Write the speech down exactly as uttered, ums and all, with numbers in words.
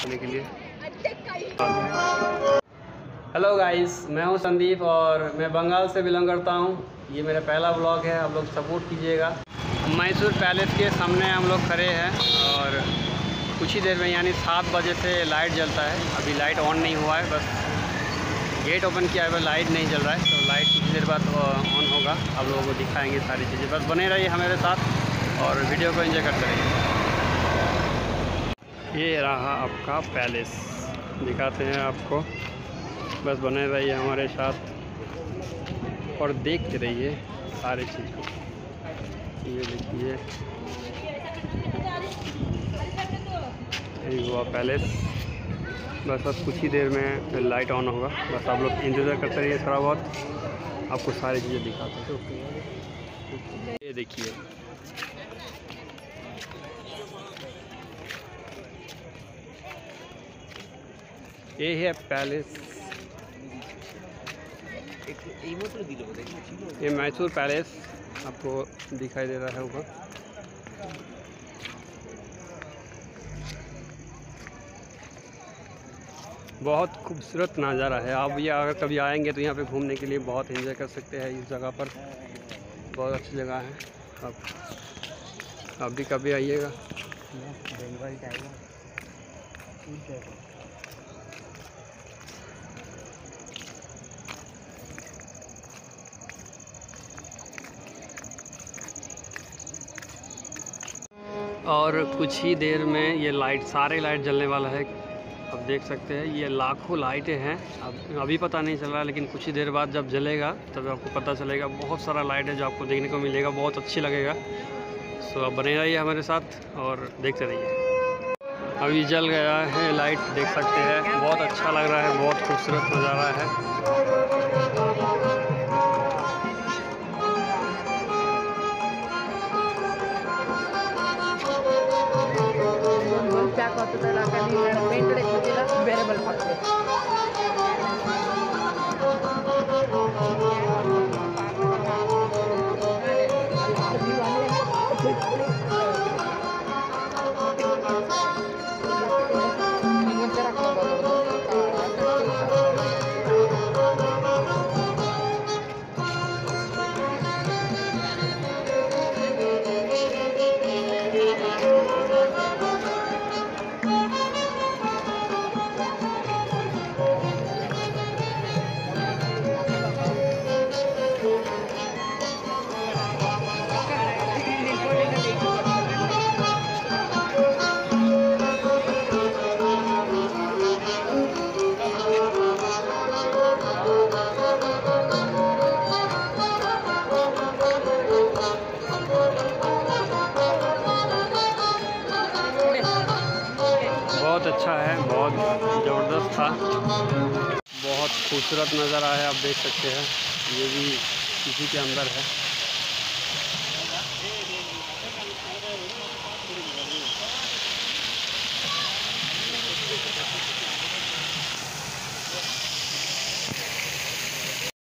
करने के लिए। हेलो गाइस, मैं हूं संदीप और मैं बंगाल से बिलोंग करता हूं। ये मेरा पहला व्लॉग है, आप लोग सपोर्ट कीजिएगा। मैसूर पैलेस के सामने हम लोग खड़े हैं और कुछ ही देर में यानी सात बजे से लाइट जलता है। अभी लाइट ऑन नहीं हुआ है, बस गेट ओपन किया है, बस लाइट नहीं जल रहा है। तो लाइट कुछ देर बाद ऑन होगा, आप लोगों को दिखाएंगे सारी चीज़ें। बस बने रहिए हमारे साथ और वीडियो को एंजॉय करते रहिए। ये रहा आपका पैलेस, दिखाते हैं आपको। बस बने रहिए हमारे साथ और देखते रहिए सारी चीज़ें। ये देखिए, यही हुआ पैलेस। बस बस कुछ ही देर में फिर लाइट ऑन होगा। बस आप लोग इंतज़ार करते रहिए, थोड़ा बहुत आपको सारी चीज़ें दिखाते हैं। ये देखिए, ये है पैलेस। ये मैसूर पैलेस आपको दिखाई दे रहा है होगा। बहुत खूबसूरत नज़ारा है। आप ये अगर कभी आएंगे तो यहाँ पे घूमने के लिए बहुत एंजॉय कर सकते हैं। इस जगह पर बहुत अच्छी जगह है। आप आप भी कभी आइएगा। और कुछ ही देर में ये लाइट, सारे लाइट जलने वाला है। आप देख सकते हैं ये लाखों लाइटें हैं। अब अभी पता नहीं चल रहा, लेकिन कुछ ही देर बाद जब जलेगा तब आपको पता चलेगा। बहुत सारा लाइट है जो आपको देखने को मिलेगा, बहुत अच्छी लगेगा। सो आप बने रहिए हमारे साथ और देखते रहिए। अभी जल गया है लाइट, देख सकते हैं। बहुत अच्छा लग रहा है, बहुत खूबसूरत नज़ारा है। बहुत अच्छा है, बहुत ज़बरदस्त था, बहुत खूबसूरत नज़ारा है। आप देख सकते हैं, ये भी इसी के अंदर है।